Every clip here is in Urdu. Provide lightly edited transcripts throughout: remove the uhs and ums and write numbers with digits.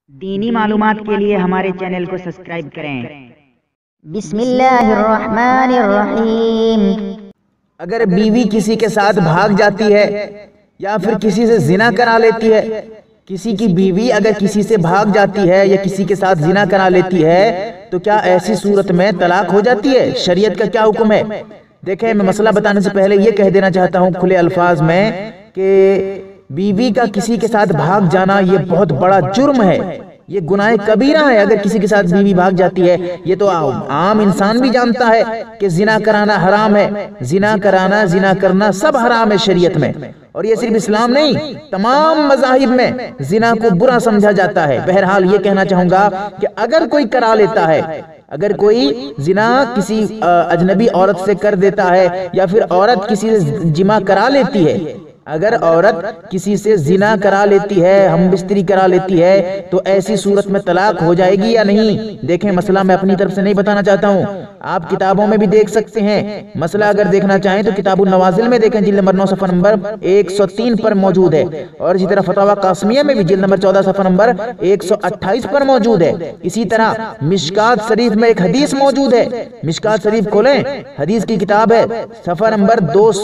دینی معلومات کے لیے ہمارے چینل کو سبسکرائب کریں۔ بسم اللہ الرحمن الرحیم۔ اگر بیوی کسی کے ساتھ بھاگ جاتی ہے یا پھر کسی سے زنا کرا لیتی ہے، کسی کی بیوی اگر کسی سے بھاگ جاتی ہے یا کسی کے ساتھ زنا کرا لیتی ہے تو کیا ایسی صورت میں طلاق ہو جاتی ہے؟ شریعت کا کیا حکم ہے؟ دیکھیں، میں مسئلہ بتانے سے پہلے یہ کہہ دینا چاہتا ہوں کھلے الفاظ میں کہ بیوی کا کسی کے ساتھ بھاگ جانا یہ بہت بڑا جرم ہے، یہ گناہ کبیرہ ہے۔ اگر کسی کے ساتھ بیوی بھاگ جاتی ہے، یہ تو عام انسان بھی جانتا ہے کہ زنا کرانا حرام ہے، زنا کرانا، زنا کرنا سب حرام ہے شریعت میں، اور یہ صرف اسلام نہیں، تمام مذاہب میں زنا کو برا سمجھا جاتا ہے۔ بہرحال یہ کہنا چاہوں گا کہ اگر کوئی کرا لیتا ہے، اگر کوئی زنا کسی اجنبی عورت سے کر دیتا ہے یا پھر عورت کسی سے جمع کرا لیتی ہے، اگر عورت کسی سے زنا کرا لیتی ہے، ہم بستری کرا لیتی ہے، تو ایسی صورت میں طلاق ہو جائے گی یا نہیں؟ دیکھیں، مسئلہ میں اپنی طرف سے نہیں بتانا چاہتا ہوں، آپ کتابوں میں بھی دیکھ سکتے ہیں۔ مسئلہ اگر دیکھنا چاہیں تو کتاب النوازل میں دیکھیں، جلد نمبر 9 صفحہ نمبر 103 پر موجود ہے، اور اسی طرح فتاوی قاسمیہ میں بھی جلد نمبر 14 صفحہ نمبر 128 پر موجود ہے۔ اسی طرح مشکات شریف میں ایک حدیث موجود ہے، مشکات شریف کھولیں، حدیث کی کتاب ہے، صفحہ نمبر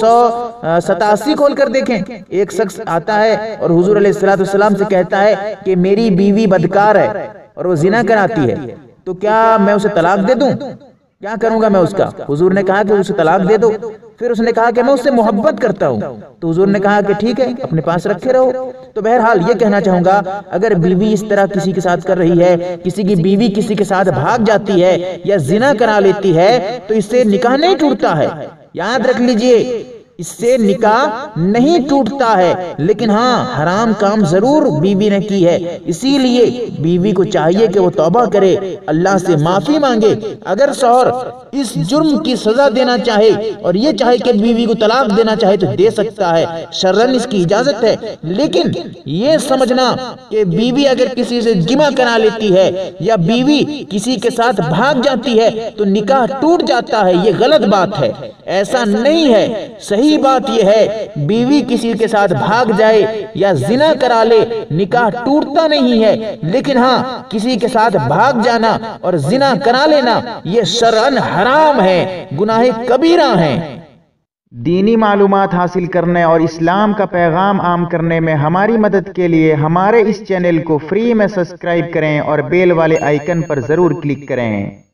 287 کھول کر دیکھیں۔ ایک شخص آتا ہے اور حضور علیہ السلام سے کہتا ہے کہ میری بیوی بدکار ہے اور وہ زنا کراتی ہے، تو کیا میں اسے طلاق دے دوں؟ کیا کروں گا میں اس کا؟ حضور نے کہا کہ اسے طلاق دے دو۔ پھر اس نے کہا کہ میں اس سے محبت کرتا ہوں، تو حضور نے کہا کہ ٹھیک ہے، اپنے پاس رکھے رہو۔ تو بہرحال یہ کہنا چاہوں گا، اگر بیوی اس طرح کسی کے ساتھ کر رہی ہے، کسی کی بیوی کسی کے ساتھ بھاگ جاتی ہے یا زنا کرا لیتی ہے، تو اس سے نکاح نہیں ٹوٹتا ہے، یاد رکھ لیجئے، اس سے نکاح نہیں ٹوٹتا ہے، لیکن ہاں حرام کام ضرور بیوی نے کی ہے، اسی لیے بیوی کو چاہیے کہ وہ توبہ کرے، اللہ سے معافی مانگے۔ اگر شوہر اس جرم کی سزا دینا چاہے اور یہ چاہے کہ بیوی کو طلاق دینا چاہے تو دے سکتا ہے، شرعاً اس کی اجازت ہے، لیکن یہ سمجھنا کہ بیوی اگر کسی سے جمع کرا لیتی ہے یا بیوی کسی کے ساتھ بھاگ جاتی ہے تو نکاح ٹوٹ جاتا ہے، یہ غلط بات ہے، ایسا نہیں ہے۔ صحیح بات یہ ہے، بیوی کسی کے ساتھ بھاگ جائے یا زنا کرا لے، نکاح ٹوٹتا نہیں ہے، لیکن ہاں کسی کے ساتھ بھاگ جانا اور زنا کرا لینا یہ شرعاً حرام ہے، گناہ کبیرہ ہیں۔ دینی معلومات حاصل کرنے اور اسلام کا پیغام عام کرنے میں ہماری مدد کے لیے ہمارے اس چینل کو فری میں سبسکرائب کریں اور بیل والے آئیکن پر ضرور کلک کریں۔